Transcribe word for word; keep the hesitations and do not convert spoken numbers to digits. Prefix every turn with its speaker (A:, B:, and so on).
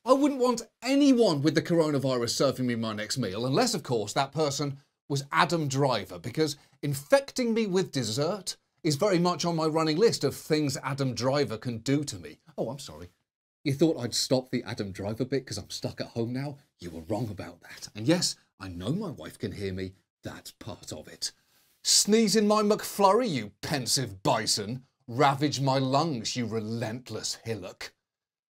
A: I wouldn't want anyone with the coronavirus serving me my next meal, unless, of course, that person was Adam Driver, because infecting me with dessert is very much on my running list of things Adam Driver can do to me. Oh, I'm sorry. You thought I'd stop the Adam Driver bit because I'm stuck at home now? You were wrong about that. And yes, I know my wife can hear me. That's part of it. Sneeze in my McFlurry, you pensive bison. Ravage my lungs, you relentless hillock.